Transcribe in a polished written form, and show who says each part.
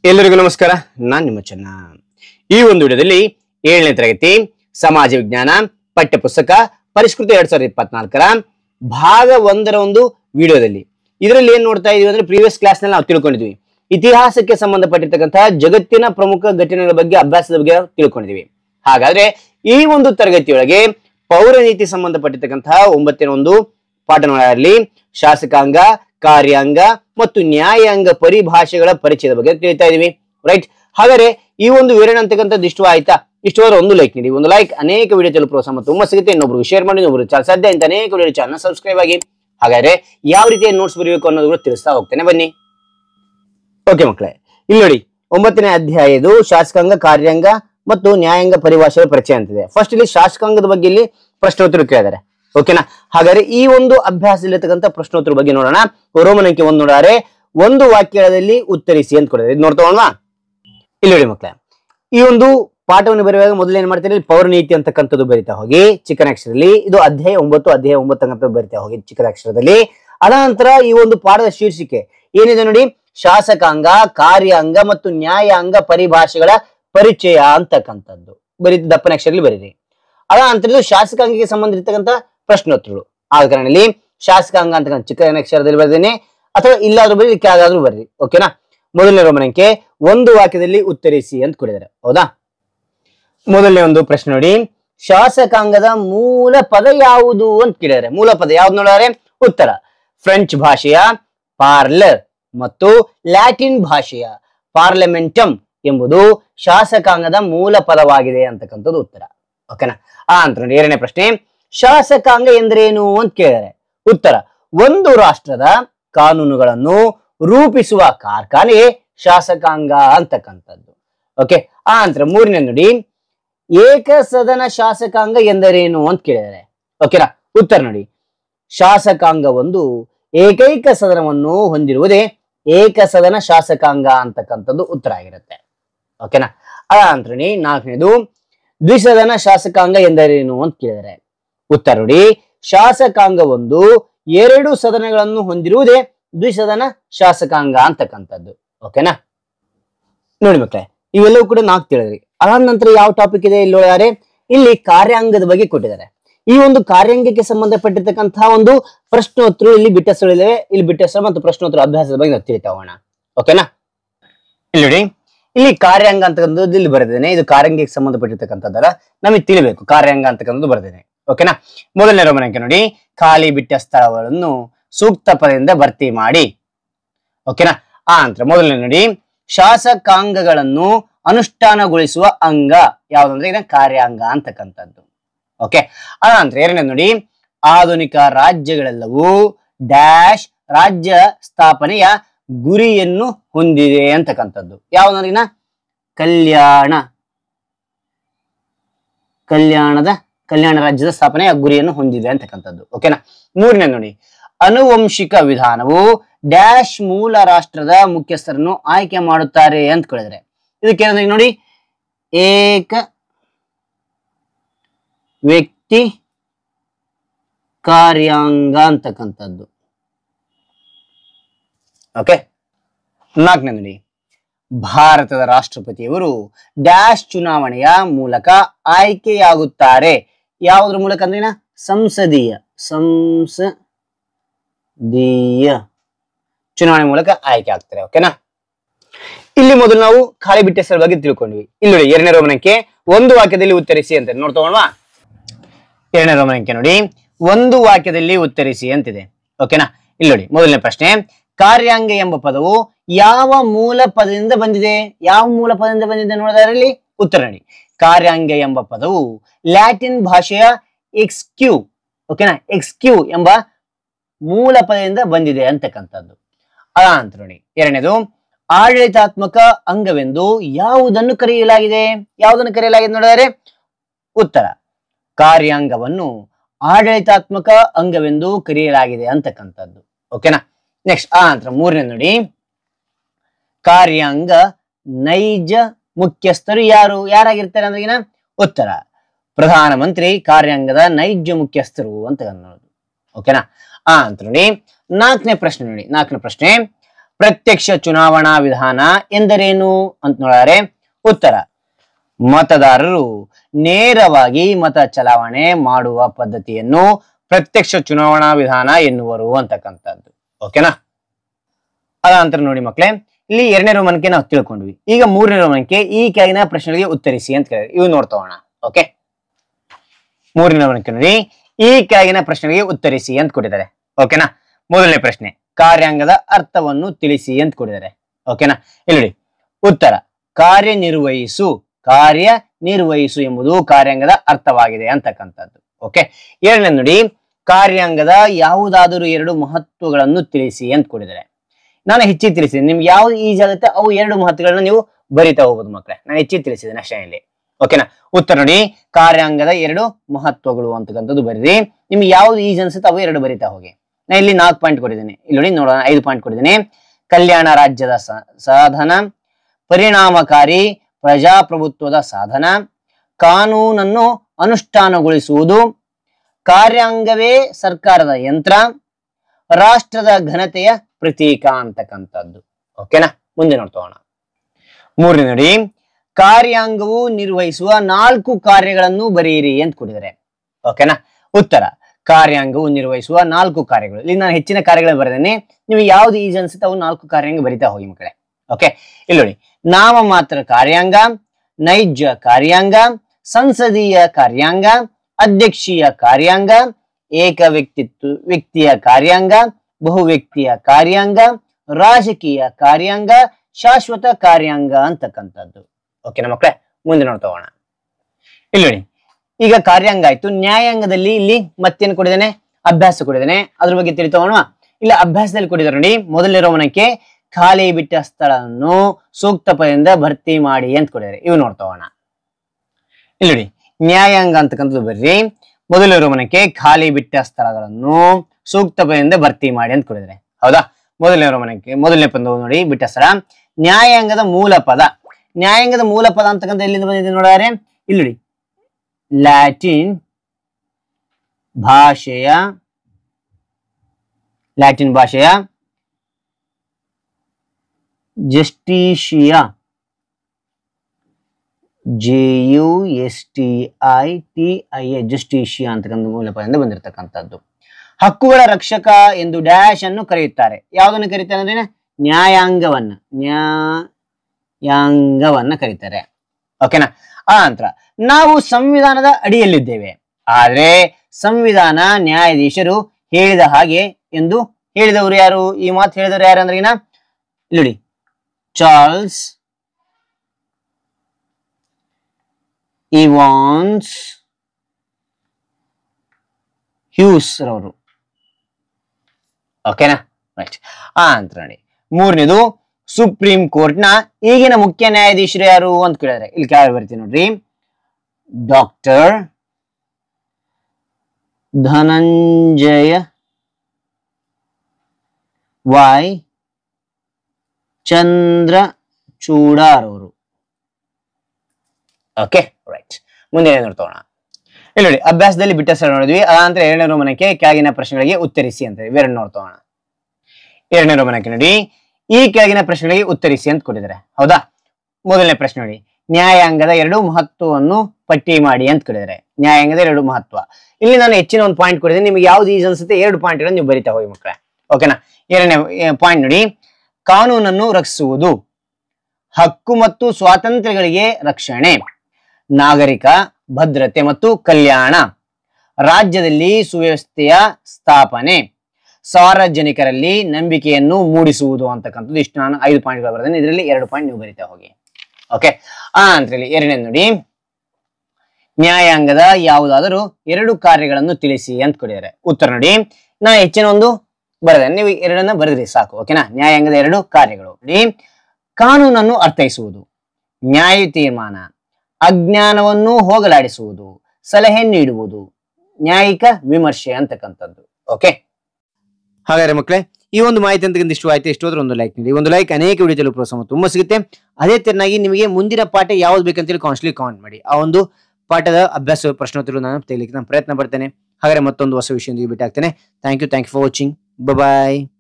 Speaker 1: ಎಲ್ಲರಿಗೂ ನಮಸ್ಕಾರ. ನಾನು ನಿಮ್ಮ ಚೆನ್ನ. ಈ ಒಂದು ವಿಡಿಯೋದಲ್ಲಿ 7ನೇ ತರಗತಿ ಸಮಾಜ ವಿಜ್ಞಾನ ಪಠ್ಯಪುಸ್ತಕ ಪರಿಷ್ಕೃತ 2024ರ ಭಾಗ 1ರ ಒಂದು ವಿಡಿಯೋದಲ್ಲಿ ಇದರಲ್ಲಿ ಏನ್ ನೋಡ್ತಾ ಇದೀವಿ ಅಂದ್ರೆ ಪ್ರೀವಿಯಸ್ ಕ್ಲಾಸ್ ನಲ್ಲಿ ನಾವು ತಿಳ್ಕೊಂಡಿದ್ವಿ. ಇತಿಹಾಸಕ್ಕೆ ಸಂಬಂಧಪಟ್ಟಿರ್ತಕ್ಕಂತಹ ಜಗತ್ತಿನ ಪ್ರಮುಖ ಘಟನೆಗಳ ಬಗ್ಗೆ ಅಭ್ಯಾಸದ ಬಗ್ಗೆ ತಿಳ್ಕೊಂಡಿದ್ವಿ. ಹಾಗಾದ್ರೆ ಈ ಒಂದು ತರಗತಿಯೊಳಗೆ ಪೌರ ನೀತಿ ಸಂಬಂಧಪಟ್ಟಿರ್ತಕ್ಕಂತಹ 9ನೇ ಒಂದು ಪಾಠಗಳಲ್ಲಿ ಶಾಸಕಾಂಗ, ಕಾರ್ಯಾಂಗ ಮತ್ತು ನ್ಯಾಯಾಂಗ ಪರಿಭಾಷೆಗಳ ಪರಿಚಯದ ಬಗ್ಗೆ ತಿಳಿತಾ ಇದೀವಿ. ರೈಟ್. ಹಾಗಾದ್ರೆ ಈ ಒಂದು ವಿವರಣೆ ಅಂತಕ್ಕಂಥದ್ದು ಇಷ್ಟ ಆಯ್ತಾ? ಇಷ್ಟವಾದ್ರೆ ಒಂದು ಲೈಕ್ ನೀಡಿ. ಒಂದು ಲೈಕ್ ಅನೇಕ ವಿಡಿಯೋ ತಲುಪುವ ಪ್ರೋತ್ಸಾಹ ಮತ್ತು ತುಂಬ ಸಿಗುತ್ತೆ. ಇನ್ನೊಬ್ರು ಶೇರ್ ಮಾಡಿ, ಇನ್ನೊಬ್ರು ಸಾಧ್ಯ ಅಂತ ಅನೇಕ ವಿಡಿಯೋ ಚಾನಲ್ ಸಬ್ಸ್ಕ್ರೈಬ್ ಆಗಿ. ಹಾಗಾದ್ರೆ ಯಾವ ರೀತಿಯ ನೋಟ್ಸ್ ಬರೀಬೇಕು ಅನ್ನೋದು ಕೂಡ ತಿಳಿಸ್ತಾ ಹೋಗ್ತೇನೆ, ಬನ್ನಿ. ಓಕೆ ಮಕ್ಕಳೇ, ಇಲ್ಲಿ ನೋಡಿ 9ನೇ ಅಧ್ಯಾಯದು ಶಾಸಕಾಂಗ, ಕಾರ್ಯಾಂಗ ಮತ್ತು ನ್ಯಾಯಾಂಗ ಪರಿಭಾಷೆಗಳ ಪರಿಚಯ ಅಂತಿದೆ. ಫಸ್ಟ್ ಇಲ್ಲಿ ಶಾಸಕಾಂಗದ ಬಗ್ಗೆ ಇಲ್ಲಿ ಪ್ರಶ್ನೋತ್ತರ ಕೇಳಿದ್ದಾರೆ. ಓಕೆನಾ? ಹಾಗಾದ್ರೆ ಈ ಒಂದು ಅಭ್ಯಾಸದಲ್ಲಿರ್ತಕ್ಕಂಥ ಪ್ರಶ್ನೋತ್ತರ ಬಗ್ಗೆ ನೋಡೋಣ. ರೋಮನ್ ಅಂಕಿ 1 ನೋಡಾರೆ ಒಂದು ವಾಕ್ಯದಲ್ಲಿ ಉತ್ತರಿಸಿ ಅಂತ ಕೊಡಿದ್ರೆ ಇದು ನೋಡ್ತೋಣ. ಇಲ್ಲಿ ನೋಡಿ ಮಕ್ಕಳೇ, ಈ ಒಂದು ಪಾಠವನ್ನು ಬರೆಯುವಾಗ ಮೊದಲು ಏನ್ ಮಾಡ್ತೀರಿ, ಪೌರ ನೀತಿ ಅಂತಕ್ಕಂಥದ್ದು ಬರಿತಾ ಹೋಗಿ ಚಿಕ್ಕನ ಅಕ್ಷರದಲ್ಲಿ. ಇದು ಅಧ್ಯಾಯ 9 ಅಂತಕ್ಕಂಥದ್ದು ಬರಿತಾ ಹೋಗಿ ಚಿಕ್ಕದ ಅಕ್ಷರದಲ್ಲಿ. ಅನಂತರ ಈ ಒಂದು ಪಾಠದ ಶೀರ್ಷಿಕೆ ಏನಿದೆ ನೋಡಿ, ಶಾಸಕಾಂಗ, ಕಾರ್ಯಾಂಗ ಮತ್ತು ನ್ಯಾಯಾಂಗ ಪರಿಭಾಷೆಗಳ ಪರಿಚಯ ಅಂತಕ್ಕಂಥದ್ದು ದಪ್ಪನ ಅಕ್ಷರದಲ್ಲಿ ಬರೀರಿ. ಅದ ನಂತರ ಶಾಸಕಾಂಗಕ್ಕೆ ಸಂಬಂಧಿಸಿರ್ತಕ್ಕಂಥ ಪ್ರಶ್ನೋತ್ತರಗಳು. ಆದ ಕಾರಣದಲ್ಲಿ ಶಾಸಕಾಂಗ ಅಂತಕ್ಕಂಥ ಚಿಕ್ಕ ಅಕ್ಷರದಲ್ಲಿ ಬರೆದೇನೆ, ಅಥವಾ ಇಲ್ಲಾದ್ರೂ ಬರೀ ಯಾವ್ದಾದ್ರು ಬರ್ರಿ. ಓಕೆನಾ? ಮೊದಲನೇ ರೋಮನಕ್ಕೆ ಒಂದು ವಾಕ್ಯದಲ್ಲಿ ಉತ್ತರಿಸಿ ಅಂತ ಕೊಡಿದ್ದಾರೆ. ಹೌದಾ? ಮೊದಲನೇ ಒಂದು ಪ್ರಶ್ನೆ ನೋಡಿ, ಶಾಸಕಾಂಗದ ಮೂಲ ಪದ ಯಾವುದು ಅಂತ ಕೇಳಿದರೆ ಮೂಲ ಪದ ಯಾವ್ದು ನೋಡಿದರೆ ಉತ್ತರ ಫ್ರೆಂಚ್ ಭಾಷೆಯ ಪಾರ್ಲರ್ ಮತ್ತು ಲ್ಯಾಟಿನ್ ಭಾಷೆಯ ಪಾರ್ಲಿಮೆಂಟಮ್ ಎಂಬುದು ಶಾಸಕಾಂಗದ ಮೂಲ ಪದವಾಗಿದೆ ಅಂತಕ್ಕಂಥದ್ದು ಉತ್ತರ. ಓಕೆನಾ? ಅಂತ ನೋಡಿ ಎರಡನೇ ಪ್ರಶ್ನೆ, ಶಾಸಕಾಂಗ ಎಂದರೇನು ಅಂತ ಕೇಳಿದರೆ ಉತ್ತರ ಒಂದು ರಾಷ್ಟ್ರದ ಕಾನೂನುಗಳನ್ನು ರೂಪಿಸುವ ಕಾರ್ಖಾನೆ ಶಾಸಕಾಂಗ ಅಂತಕ್ಕಂಥದ್ದು. ಓಕೆ. ನಂತರ ಮೂರನೇ ನೋಡಿ, ಏಕಸದನ ಶಾಸಕಾಂಗ ಎಂದರೇನು ಅಂತ ಕೇಳಿದರೆ ಓಕೆನಾ? ಉತ್ತರ ನೋಡಿ, ಶಾಸಕಾಂಗ ಒಂದು ಏಕೈಕ ಸದನವನ್ನು ಹೊಂದಿರುವುದೇ ಏಕಸದನ ಶಾಸಕಾಂಗ ಅಂತಕ್ಕಂಥದ್ದು ಉತ್ತರ ಆಗಿರುತ್ತೆ. ಓಕೆನಾ? ನಂತರ ನೋಡಿ ನಾಲ್ಕನೇದು, ದ್ವಿಸದನ ಶಾಸಕಾಂಗ ಎಂದರೇನು ಅಂತ ಕೇಳಿದರೆ ಉತ್ತರ ನೋಡಿ, ಶಾಸಕಾಂಗ ಒಂದು 2 ಸದನಗಳನ್ನು ಹೊಂದಿರುವುದೇ ದ್ವಿಸದನ ಶಾಸಕಾಂಗ ಅಂತಕ್ಕಂಥದ್ದು. ಓಕೆನಾ? ನೋಡಿ ಮಕ್ಕಳೇ, ಇವೆಲ್ಲವೂ ಕೂಡ 4 ತಿಳಿದ್ರಿ. ಅದಾದ ನಂತರ ಯಾವ ಟಾಪಿಕ್ ಇದೆ ಇಲ್ಲಿ ನೋಡಿದರೆ, ಇಲ್ಲಿ ಕಾರ್ಯಾಂಗದ ಬಗ್ಗೆ ಕೊಟ್ಟಿದ್ದಾರೆ. ಈ ಒಂದು ಕಾರ್ಯಾಂಗಕ್ಕೆ ಸಂಬಂಧಪಟ್ಟಿರ್ತಕ್ಕಂತಹ ಒಂದು ಪ್ರಶ್ನೋತ್ತರ ಇಲ್ಲಿ ಬಿಟ್ಟಸ್ಥಳಿವೆ. ಇಲ್ಲಿ ಬಿಟ್ಟಸ್ಥ ಮತ್ತು ಪ್ರಶ್ನೋತ್ತರ ಅಭ್ಯಾಸದ ಬಗ್ಗೆ ನಾವು ತಿಳಿತಾ ಹೋಗೋಣ. ಓಕೆನಾ? ಇಲ್ಲಿ ನೋಡಿ, ಇಲ್ಲಿ ಕಾರ್ಯಾಂಗ ಅಂತಕ್ಕಂಥದ್ದು ಇಲ್ಲಿ ಬರೆದಿದ್ದೇನೆ. ಇದು ಕಾರ್ಯಾಂಗಕ್ಕೆ ಸಂಬಂಧಪಟ್ಟಿರ್ತಕ್ಕಂಥದ್ದರ ನಮಗೆ ತಿಳಿಬೇಕು. ಕಾರ್ಯಾಂಗ ಅಂತಕ್ಕಂಥದ್ದು ಬರೆದಿದ್ದೇನೆ. ಓಕೆನಾ? ಮೊದಲನೇ ರೋಮನಕ್ಕೆ ನೋಡಿ, ಖಾಲಿ ಬಿಟ್ಟ ಸ್ಥಳಗಳನ್ನು ಸೂಕ್ತ ಪದದಿಂದ ಭರ್ತಿ ಮಾಡಿ. ಓಕೆನಾ? ನಂತರ ಮೊದಲನೇ ನೋಡಿ, ಶಾಸಕಾಂಗಗಳನ್ನು ಅನುಷ್ಠಾನಗೊಳಿಸುವ ಅಂಗ ಯಾವ್ದಂದ್ರೆ ಇದನ್ನ ಕಾರ್ಯಾಂಗ ಅಂತಕ್ಕಂಥದ್ದು. ಓಕೆ. ನಂತರ ಎರಡನೇ ನೋಡಿ, ಆಧುನಿಕ ರಾಜ್ಯಗಳೆಲ್ಲವೂ ಡ್ಯಾಶ್ ರಾಜ್ಯ ಸ್ಥಾಪನೆಯ ಗುರಿಯನ್ನು ಹೊಂದಿದೆ ಅಂತಕ್ಕಂಥದ್ದು. ಯಾವ್ದಂದ್ರೆ ಕಲ್ಯಾಣ ರಾಜ್ಯದ ಸ್ಥಾಪನೆಯ ಗುರಿಯನ್ನು ಹೊಂದಿದೆ ಅಂತಕ್ಕಂಥದ್ದು. ಓಕೆನಾ? ಮೂರನೇ ನೋಡಿ, ಅನುವಂಶಿಕ ವಿಧಾನವು ಡ್ಯಾಶ್ ಮೂಲ ರಾಷ್ಟ್ರದ ಮುಖ್ಯಸ್ಥರನ್ನು ಆಯ್ಕೆ ಮಾಡುತ್ತಾರೆ ಅಂತ ಕೇಳಿದ್ರೆ ಇದಕ್ಕೆ ನೋಡಿ, ಏಕ ವ್ಯಕ್ತಿ ಕಾರ್ಯಾಂಗ ಅಂತಕ್ಕಂಥದ್ದು. ಓಕೆ. ನಾಲ್ಕನೇ ನೋಡಿ, ಭಾರತದ ರಾಷ್ಟ್ರಪತಿಯವರು ಡ್ಯಾಶ್ ಚುನಾವಣೆಯ ಮೂಲಕ ಆಯ್ಕೆಯಾಗುತ್ತಾರೆ. ಯಾವುದ್ರ ಮೂಲಕ ಅಂದ್ರೆ ಸಂಸದೀಯ ಚುನಾವಣೆ ಮೂಲಕ ಆಯ್ಕೆ ಆಗ್ತಾರೆ. ಓಕೆನಾ? ಇಲ್ಲಿ ಮೊದಲು ನಾವು ಖಾಲಿ ಬಿಟ್ಟ ಸ್ಥಳ ಬಗ್ಗೆ ತಿಳ್ಕೊಂಡ್ವಿ. ಇಲ್ಲಿ ನೋಡಿ ಎರಡನೇ ರೋಮನಕ್ಕೆ ಒಂದು ವಾಕ್ಯದಲ್ಲಿ ಉತ್ತರಿಸಿ ಅಂತ ನೋಡ್ತೋಣ. ಎರಡನೇ ರೋಮನಕ್ಕೆ ನೋಡಿ, ಒಂದು ವಾಕ್ಯದಲ್ಲಿ ಉತ್ತರಿಸಿ ಅಂತಿದೆ. ಓಕೆನಾ? ಇಲ್ಲಿ ನೋಡಿ ಮೊದಲನೇ ಪ್ರಶ್ನೆ, ಕಾರ್ಯಾಂಗ ಎಂಬ ಪದವು ಯಾವ ಮೂಲ ಪದದಿಂದ ಬಂದಿದೆ? ಯಾವ ಮೂಲ ಪದದಿಂದ ಬಂದಿದೆ ನೋಡಿದ್ರಲ್ಲಿ ಉತ್ತರ ನೋಡಿ, ಕಾರ್ಯಾಂಗ ಎಂಬ ಪದವು ಲ್ಯಾಟಿನ್ ಭಾಷೆಯ ಎಕ್ಸ್ಕ್ಯೂ. ಓಕೆನಾ? ಎಕ್ಸ್ಕ್ಯೂ ಎಂಬ ಮೂಲ ಪದದಿಂದ ಬಂದಿದೆ ಅಂತಕ್ಕಂಥದ್ದು. ಅದಂತ ನೋಡಿ ಎರಡನೇದು, ಆಡಳಿತಾತ್ಮಕ ಅಂಗವೆಂದು ಯಾವುದನ್ನು ಕರೆಯಲಾಗಿದೆ? ಯಾವುದನ್ನು ಕರೆಯಲಾಗಿದೆ ನೋಡಿದರೆ ಉತ್ತರ ಕಾರ್ಯಾಂಗವನ್ನು ಆಡಳಿತಾತ್ಮಕ ಅಂಗವೆಂದು ಕರೆಯಲಾಗಿದೆ ಅಂತಕ್ಕಂಥದ್ದು. ಓಕೆನಾ? ನೆಕ್ಸ್ಟ್ ನಂತರ ಮೂರನೇ ನೋಡಿ, ಕಾರ್ಯಾಂಗ ನೈಜ ಮುಖ್ಯಸ್ಥರು ಯಾರಾಗಿರ್ತಾರೆ ಅಂದ್ರೆ ಉತ್ತರ ಪ್ರಧಾನಮಂತ್ರಿ ಕಾರ್ಯಾಂಗದ ನೈಜ ಮುಖ್ಯಸ್ಥರು ಅಂತ ಅನ್ನೋದು. ಓಕೆನಾ? ಅಂತ ನೋಡಿ ನಾಲ್ಕನೇ ಪ್ರಶ್ನೆ ನೋಡಿ, ನಾಲ್ಕನೇ ಪ್ರಶ್ನೆ, ಪ್ರತ್ಯಕ್ಷ ಚುನಾವಣಾ ವಿಧಾನ ಎಂದರೇನು ಅಂತ ನೋಡಿದರೆ ಉತ್ತರ ಮತದಾರರು ನೇರವಾಗಿ ಮತ ಚಲಾವಣೆ ಮಾಡುವ ಪದ್ಧತಿಯನ್ನು ಪ್ರತ್ಯಕ್ಷ ಚುನಾವಣಾ ವಿಧಾನ ಎನ್ನುವರು ಅಂತಕ್ಕಂಥದ್ದು. ಓಕೆನಾ? ಅದಾಂತರ ನೋಡಿ ಮಕ್ಕಳೇ, ಇಲ್ಲಿ 2ನೇ ರೋಮನ್ಗೆ ನಾವು ತಿಳ್ಕೊಂಡ್ವಿ. ಈಗ 3ನೇ ರೋಮನ್ಗೆ ಈ ಕೆಳಗಿನ ಪ್ರಶ್ನೆಗಳಿಗೆ ಉತ್ತರಿಸಿ ಅಂತ ಕೇಳಿದ್ರೆ ಇವು ನೋಡ್ತೋಣ. ಓಕೆ, 3ನೇ ರೋಮನ್ಗೆ ನೋಡಿ ಈ ಕೆಳಗಿನ ಪ್ರಶ್ನೆಗಳಿಗೆ ಉತ್ತರಿಸಿ ಅಂತ ಕೊಟ್ಟಿದ್ದಾರೆ. ಓಕೆನಾ? ಮೊದಲನೇ ಪ್ರಶ್ನೆ, ಕಾರ್ಯಾಂಗದ ಅರ್ಥವನ್ನು ತಿಳಿಸಿ ಅಂತ ಕೊಟ್ಟಿದ್ದಾರೆ. ಓಕೆನಾ? ಇಲ್ಲಿ ನೋಡಿ ಉತ್ತರ ಕಾರ್ಯನಿರ್ವಹಿಸು ಎಂಬುದು ಕಾರ್ಯಾಂಗದ ಅರ್ಥವಾಗಿದೆ ಅಂತಕ್ಕಂಥದ್ದು. ಓಕೆ, 2ನೇ ನೋಡಿ ಕಾರ್ಯಾಂಗದ ಯಾವುದಾದರೂ 2 ಮಹತ್ವಗಳನ್ನು ತಿಳಿಸಿ ಅಂತ ಕೊಟ್ಟಿದ್ದಾರೆ. ನಾನು ಹೆಚ್ಚಿಗೆ ತಿಳಿಸಿದ್ದೀನಿ, ನಿಮ್ಗೆ ಯಾವ್ದು ಈಜಿ ಆಗುತ್ತೆ ಅವು 2 ಮಹತ್ವಗಳನ್ನ ನೀವು ಬರಿತಾ ಹೋಗ್ಬೋದು ಮಕ್ಕಳೇ. ನಾನು ಹೆಚ್ಚಿಗೆ ತಿಳಿಸಿದ್ದೇನೆ ಅಷ್ಟೇ ಇಲ್ಲಿ. ಓಕೆನಾ? ಉತ್ತರ ನೋಡಿ ಕಾರ್ಯಾಂಗದ 2 ಮಹತ್ವಗಳು ಅಂತಕ್ಕಂಥದ್ದು ಬರೀರಿ. ನಿಮ್ಗೆ ಯಾವ್ದು ಈಜಿ ಅನ್ಸುತ್ತೆ ಅವು 2 ಬರಿತಾ ಹೋಗಿ. ನಾನು ಇಲ್ಲಿ 4 ಪಾಯಿಂಟ್ ಕೊಟ್ಟಿದ್ದೀನಿ, ಇಲ್ಲಿ ನೋಡಿ ನೋಡೋಣ 5 ಪಾಯಿಂಟ್ ಕೊಟ್ಟಿದ್ದೀನಿ. ಕಲ್ಯಾಣ ರಾಜ್ಯದ ಸಾಧನ, ಪರಿಣಾಮಕಾರಿ ಪ್ರಜಾಪ್ರಭುತ್ವದ ಸಾಧನ, ಕಾನೂನನ್ನು ಅನುಷ್ಠಾನಗೊಳಿಸುವುದು, ಕಾರ್ಯಾಂಗವೇ ಸರ್ಕಾರದ ಯಂತ್ರ, ರಾಷ್ಟ್ರದ ಘನತೆಯ ಪ್ರತೀಕ ಅಂತಕ್ಕಂಥದ್ದು. ಓಕೆನಾ? ಮುಂದೆ ನೋಡ್ತೋಣ. 3ನೇ ನೋಡಿ ಕಾರ್ಯಾಂಗವು ನಿರ್ವಹಿಸುವ 4 ಕಾರ್ಯಗಳನ್ನು ಬರೆಯಿರಿ ಅಂತ ಕೊಟ್ಟಿದ್ದಾರೆ. ಓಕೆನಾ? ಉತ್ತರ ಕಾರ್ಯಾಂಗವು ನಿರ್ವಹಿಸುವ 4 ಕಾರ್ಯಗಳು. ಇಲ್ಲಿ ನಾನು ಹೆಚ್ಚಿನ ಕಾರ್ಯಗಳನ್ನು ಬರೆದೇನೆ, ನೀವು ಯಾವ್ದು ಈಜಿ ಅನ್ಸುತ್ತೆ ಅವು 4 ಕಾರ್ಯಾಂಗ ಬರಿತಾ ಹೋಗಿ ಮಕ್ಕಳೇ. ಓಕೆ, ಇಲ್ಲಿ ನೋಡಿ ನಾಮ ಮಾತ್ರ ಕಾರ್ಯಾಂಗ, ನೈಜ ಕಾರ್ಯಾಂಗ, ಸಂಸದೀಯ ಕಾರ್ಯಾಂಗ, ಅಧ್ಯಕ್ಷೀಯ ಕಾರ್ಯಾಂಗ, ಏಕ ವ್ಯಕ್ತಿಯ ಕಾರ್ಯಾಂಗ, ಬಹುವ್ಯಕ್ತಿಯ ಕಾರ್ಯಾಂಗ, ರಾಜಕೀಯ ಕಾರ್ಯಾಂಗ, ಶಾಶ್ವತ ಕಾರ್ಯಾಂಗ ಅಂತಕ್ಕಂಥದ್ದು. ಓಕೆನಾ ಮಕ್ಕಳೇ? ಮುಂದೆ ನೋಡ್ತಾ ಹೋಗೋಣ. ಇಲ್ಲಿ ನೋಡಿ ಈಗ ಕಾರ್ಯಾಂಗ ಆಯ್ತು. ನ್ಯಾಯಾಂಗದಲ್ಲಿ ಇಲ್ಲಿ ಮತ್ತೇನು ಕೊಟ್ಟಿದ್ದೇನೆ? ಅಭ್ಯಾಸ ಕೊಟ್ಟಿದ್ದೇನೆ. ಅದ್ರ ಬಗ್ಗೆ ತಿಳಿತೋಣ. ಇಲ್ಲಿ ಅಭ್ಯಾಸದಲ್ಲಿ ಕೊಟ್ಟಿದ್ದಾರೆ ನೋಡಿ, ಮೊದಲನೇ ರೋಮನಕ್ಕೆ ಖಾಲಿ ಬಿಟ್ಟ ಸ್ಥಳವನ್ನು ಸೂಕ್ತ ಪದದಿಂದ ಭರ್ತಿ ಮಾಡಿ ಅಂತ ಕೊಟ್ಟಿದ್ದಾರೆ. ಇವು ನೋಡ್ತಾ ಹೋಗೋಣ. ಇಲ್ಲಿ ನೋಡಿ ನ್ಯಾಯಾಂಗ ಅಂತಕ್ಕಂಥದ್ದು ಬರ್ರಿ. ಮೊದಲನೇ ರೋಮನಕ್ಕೆ ಖಾಲಿ ಬಿಟ್ಟ ಸ್ಥಳಗಳನ್ನು ಸೂಕ್ತ ಪದದಿಂದ ಭರ್ತಿ ಮಾಡಿ ಅಂತ ಕೊಟ್ಟಿದ್ದಾರೆ. ಹೌದಾ? ಮೊದಲನೇ ರೋಮನಕ್ಕೆ ಮೊದಲನೇ ಪದ ನೋಡಿ ಬಿಟ್ಟ ಸ್ಥಳ. ನ್ಯಾಯಾಂಗದ ಮೂಲ ಪದ ಅಂತಕ್ಕಂಥ ಎಲ್ಲಿಂದ ಬಂದಿದೆ ನೋಡಿದ್ರೆ ಇಲ್ಲಿ ನೋಡಿ ಲ್ಯಾಟಿನ್ ಭಾಷೆಯ ಜಸ್ಟಿಷಿಯಾ, JUSTITIA ಜಸ್ಟಿಷಿಯಾ ಅಂತಕ್ಕಂಥ ಮೂಲ ಪದದಿಂದ ಬಂದಿರತಕ್ಕಂಥದ್ದು. ಹಕ್ಕುಗಳ ರಕ್ಷಕ ಎಂದು ಡ್ಯಾಶ್ ಅನ್ನು ಕರೆಯುತ್ತಾರೆ. ಯಾವುದನ್ನು ಕರೀತಾರೆ ಅಂದ್ರೆ ನ್ಯಾಯಾಂಗವನ್ನ ಕರೀತಾರೆ. ಓಕೆನಾ? ಆ ನಂತರ ನಾವು ಸಂವಿಧಾನದ ಅಡಿಯಲ್ಲಿದ್ದೇವೆ, ಆದ್ರೆ ಸಂವಿಧಾನ ನ್ಯಾಯಾಧೀಶರು ಹೇಳಿದ ಹಾಗೆ ಎಂದು ಹೇಳಿದವರು ಯಾರು? ಈ ಮಾತು ಹೇಳಿದವರು ಯಾರು ಅಂದ್ರೆ ಇಲ್ಲಿ ನೋಡಿ ಚಾರ್ಲ್ಸ್ ಇವಾನ್ಸ್ ಹ್ಯೂಸ್ ರವರು. ಓಕೆನಾ? ರೈಟ್. ಆ ನಂತರ ನೋಡಿ 3ನೇದು ಸುಪ್ರೀಂ ಕೋರ್ಟ್ ನ ಈಗಿನ ಮುಖ್ಯ ನ್ಯಾಯಾಧೀಶರು ಯಾರು ಅಂತ ಕೇಳಿದ್ರೆ ಇಲ್ಲಿ ಕೆಳಗೆ ಬರ್ತೀನಿ ನೋಡ್ರಿ. ಡಾಕ್ಟರ್ ಧನಂಜಯ ವೈ ಚಂದ್ರಚೂಡರವರು. Okay, right. ಮುಂದೆ ನೋಡ್ತೋಣ. ಇಲ್ಲಿ ನೋಡಿ ಅಭ್ಯಾಸದಲ್ಲಿ ಬಿಟ್ಟ ಸ್ಥಳ ನೋಡಿದ್ವಿ. ಅದಾಂತರ 2ನೇ ರೋಮನಕ್ಕೆ ಕೆಳಗಿನ ಪ್ರಶ್ನೆಗಳಿಗೆ ಉತ್ತರಿಸಿ ಅಂತ ಇವೆರಡು ನೋಡ್ತೋಣ. 2ನೇ ರೋಮನಕ್ಕೆ ನೋಡಿ ಈ ಕೆಳಗಿನ ಪ್ರಶ್ನೆಗಳಿಗೆ ಉತ್ತರಿಸಿ ಅಂತ ಕೊಟ್ಟಿದ್ದಾರೆ. ಹೌದಾ? ಮೊದಲನೇ ಪ್ರಶ್ನೆ ನೋಡಿ ನ್ಯಾಯಾಂಗದ 2 ಮಹತ್ವವನ್ನು ಪಟ್ಟಿ ಮಾಡಿ ಅಂತ ಕೊಟ್ಟಿದ್ದಾರೆ. ನ್ಯಾಯಾಂಗದ 2 ಮಹತ್ವ. ಇಲ್ಲಿ ನಾನು ಹೆಚ್ಚಿನ ಒಂದು ಪಾಯಿಂಟ್ ಕೊಟ್ಟಿದ್ದೀನಿ, ನಿಮಗೆ ಯಾವ್ದು ಈಜಿ ಅನ್ಸುತ್ತೆ 2 ಪಾಯಿಂಟ್ಗಳನ್ನು ನೀವು ಬರಿತಾ ಹೋಗಿ ಮಕ್ಕಳೇ. ಓಕೆನಾ? 2ನೇ ಪಾಯಿಂಟ್ ನೋಡಿ ಕಾನೂನನ್ನು ರಕ್ಷಿಸುವುದು, ಹಕ್ಕು ಮತ್ತು ಸ್ವಾತಂತ್ರ್ಯಗಳಿಗೆ ರಕ್ಷಣೆ, ನಾಗರಿಕ ಭದ್ರತೆ ಮತ್ತು ಕಲ್ಯಾಣ, ರಾಜ್ಯದಲ್ಲಿ ಸುವ್ಯವಸ್ಥೆಯ ಸ್ಥಾಪನೆ, ಸಾರ್ವಜನಿಕರಲ್ಲಿ ನಂಬಿಕೆಯನ್ನು ಮೂಡಿಸುವುದು ಅಂತಕ್ಕಂಥದ್ದು. ಇಷ್ಟು ನಾನು 5 ಪಾಯಿಂಟ್ಗಳು ಬರ್ತೇನೆ, ಇದರಲ್ಲಿ 2 ಪಾಯಿಂಟ್ ನೀವು ಬರಿತಾ ಹೋಗಿ. ಓಕೆ, ಆ ನಂತರದಲ್ಲಿ 2ನೇ ನೋಡಿ ನ್ಯಾಯಾಂಗದ ಯಾವುದಾದರೂ 2 ಕಾರ್ಯಗಳನ್ನು ತಿಳಿಸಿ ಅಂತ ಕೊಟ್ಟಿದ್ದಾರೆ. ಉತ್ತರ ನೋಡಿ ನಾ ಹೆಚ್ಚಿನ ಒಂದು ಬರೆದೆ, ನೀವು 2 ಬರೆದ್ರಿ ಸಾಕು. ಓಕೆನಾ? ನ್ಯಾಯಾಂಗದ 2 ಕಾರ್ಯಗಳು ನೋಡಿ ಕಾನೂನನ್ನು ಅರ್ಥೈಸುವುದು, ನ್ಯಾಯ ತೀರ್ಮಾನ, ಅಜ್ಞಾನವನ್ನು ಹೋಗಲಾಡಿಸುವುದು, ಸಲಹೆ ನೀಡುವುದು, ನ್ಯಾಯಿಕ ವಿಮರ್ಶೆ ಅಂತಕ್ಕಂಥದ್ದು. ಓಕೆ, ಹಾಗಾದ್ರೆ ಮಕ್ಕಳೇ ಈ ಒಂದು ಮಾಹಿತಿ ಅಂತ ಇಷ್ಟು ಆಯ್ತು. ಇಷ್ಟೋದ್ರೆ ಒಂದು ಲೈಕ್ ನೀಡಿ. ಒಂದು ಲೈಕ್ ಅನೇಕ ವಿಡಿಯೋ ತಲುಪುವ ಪ್ರೋತ್ಸಾಹ ತುಂಬಾ ಸಿಗುತ್ತೆ. ಅದೇ ತರನಾಗಿ ನಿಮಗೆ ಮುಂದಿನ ಪಾಠ ಯಾವ್ದು ಬೇಕಂತೇಳಿ ಕಾಮೆಂಟ್ ಮಾಡಿ. ಆ ಒಂದು ಪಾಠದ ಅಭ್ಯಾಸ ಪ್ರಶ್ನೋತ್ತರಗಳು ನಾನು ತೆಗಿಲಿಕ್ಕೆ ನಾನು ಪ್ರಯತ್ನ ಪಡ್ತೇನೆ. ಹಾಗಾದ್ರೆ ಮತ್ತೊಂದು ಹೊಸ ವಿಷಯದೊಂದಿಗೆ ಭೇಟಿ ಆಗ್ತೇನೆ. Thank you for watching. Bye.